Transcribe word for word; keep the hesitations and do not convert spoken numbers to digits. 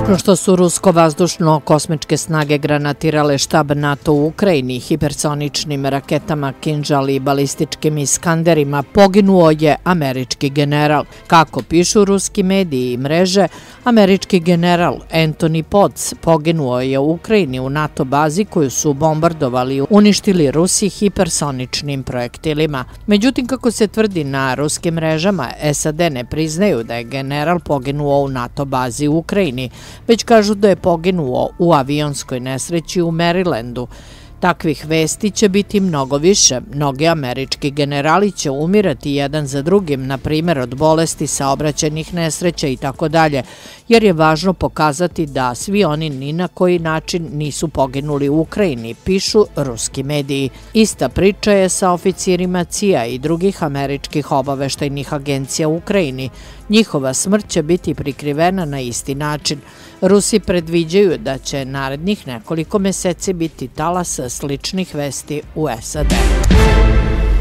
Nakon što su rusko-vazdušno-kosmičke snage granatirale štab NATO u Ukrajini hipersoničnim raketama Kinžal i balističkim iskanderima, poginuo je američki general. Kako pišu ruski mediji i mreže, američki general Anthony Potts poginuo je u Ukrajini u NATO bazi koju su bombardovali i uništili Rusi hipersoničnim projektilima. Međutim, kako se tvrdi na ruskim mrežama, S A D ne priznaju da je general poginuo u NATO bazi u Ukrajini, već kažu da je poginuo u avionskoj nesreći u Marylandu. Takvih vesti će biti mnogo više. Mnogi američki generali će umirati jedan za drugim, na primjer od bolesti, saobraćajnih nesreća i tako dalje, jer je važno pokazati da svi oni ni na koji način nisu poginuli u Ukrajini, pišu ruski mediji. Ista priča je sa oficirima C I A i drugih američkih obaveštajnih agencija u Ukrajini. Njihova smrt će biti prikrivena na isti način. Rusi predviđaju da će narednih nekoliko meseci biti talas sličnih vesti u S A D.